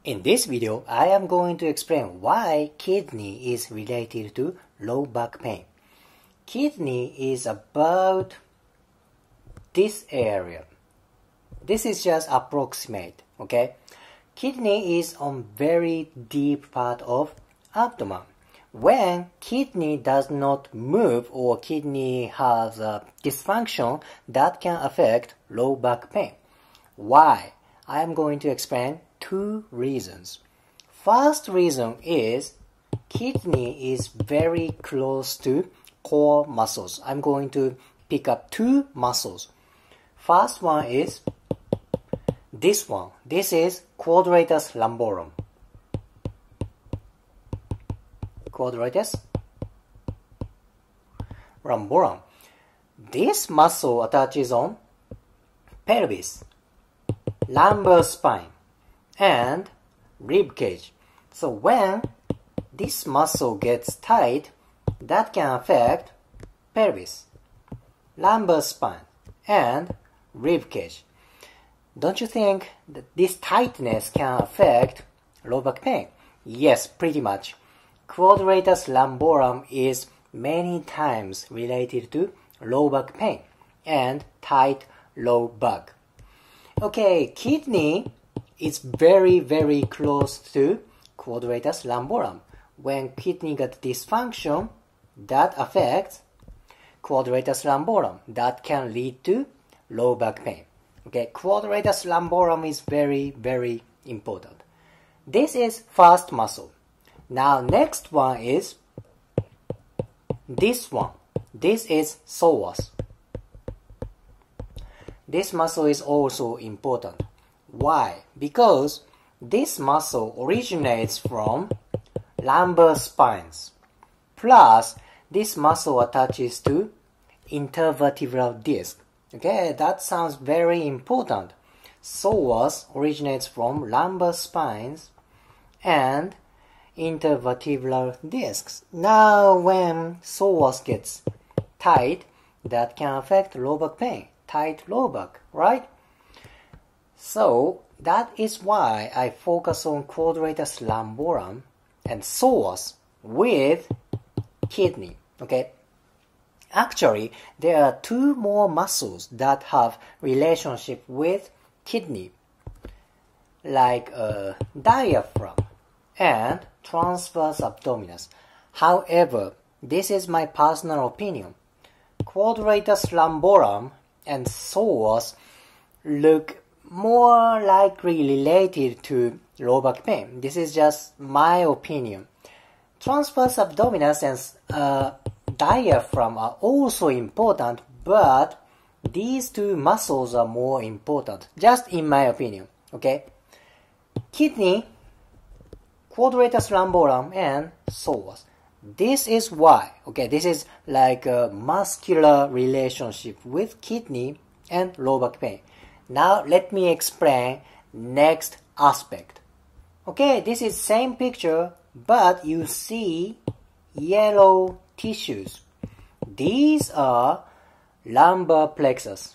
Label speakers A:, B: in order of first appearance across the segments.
A: In this video, I am going to explain why kidney is related to low back pain. Kidney is about this area. This is just approximate, okay? Kidney is on very deep part of abdomen. When kidney does not move or kidney has a dysfunction, that can affect low back pain. Why? I am going to explain two reasons. First reason is kidney is very close to core muscles. I'm going to pick up two muscles. First one is this one. This is quadratus lumborum. Quadratus lumborum. This muscle attaches on pelvis, lumbar spine, and rib cage. So when this muscle gets tight, that can affect pelvis, lumbar spine, and rib cage. Don't you think that this tightness can affect low back pain? Yes, pretty much. Quadratus lumborum is many times related to low back pain and tight low back. Okay, kidney is very close to quadratus lumborum. When kidney got dysfunction, that affects quadratus lumborum. That can lead to low back pain. Okay, quadratus lumborum is very important. This is first muscle. Now next one is this one. This is psoas. This muscle is also important. Why? Because this muscle originates from lumbar spines. Plus, this muscle attaches to intervertebral disc. Okay, that sounds very important. Psoas originates from lumbar spines and intervertebral discs. Now, when psoas gets tight, that can affect low back pain. Tight low back, right? So that is why I focus on quadratus lumborum and psoas with kidney. Okay. Actually, there are two more muscles that have relationship with kidney, like diaphragm and transverse abdominis. However, this is my personal opinion. Quadratus lumborum and psoas look more likely related to low back pain. This is just my opinion. Transverse abdominis and diaphragm are also important, but these two muscles are more important, just in my opinion. Okay, kidney, quadratus lumborum, and psoas. This is why. Okay, this is like a muscular relationship with kidney and low back pain. Now let me explain next aspect. Okay, this is same picture, but you see yellow tissues. These are lumbar plexus.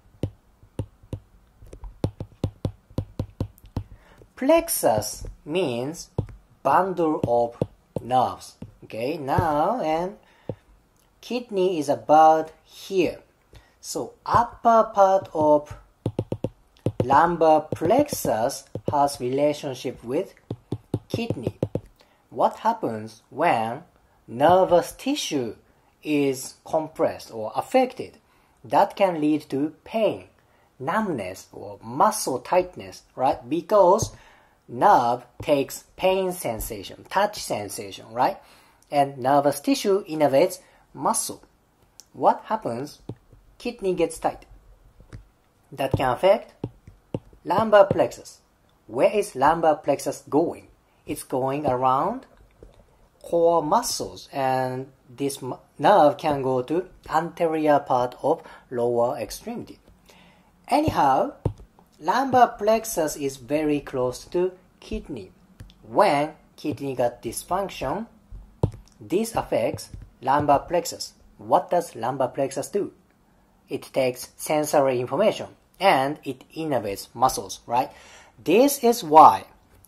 A: Plexus means bundle of nerves. Okay, now and kidney is about here. So upper part of lumbar plexus has relationship with kidney. What happens when nervous tissue is compressed or affected? That can lead to pain, numbness, or muscle tightness, right? Because nerve takes pain sensation, touch sensation, right? And nervous tissue innervates muscle. What happens? Kidney gets tight. That can affect lumbar plexus. Where is lumbar plexus going? It's going around core muscles, and this nerve can go to anterior part of lower extremity. Anyhow, lumbar plexus is very close to kidney. When kidney got dysfunction, this affects lumbar plexus. What does lumbar plexus do? It takes sensory information and it innervates muscles, right? This is why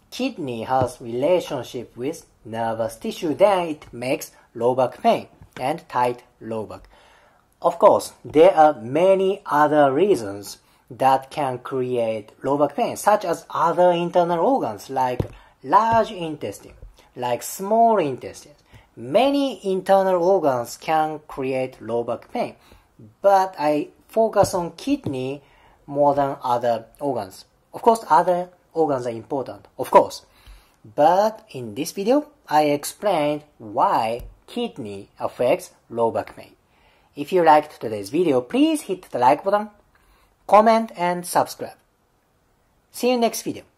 A: kidney has relationship with nervous tissue, then it makes low back pain and tight low back. Of course, there are many other reasons that can create low back pain, such as other internal organs like large intestine, like small intestine. Many internal organs can create low back pain, but I focus on kidney more than other organs. Of course, other organs are important, of course. But in this video, I explained why kidney affects low back pain. If you liked today's video, please hit the like button, comment and subscribe. See you next video.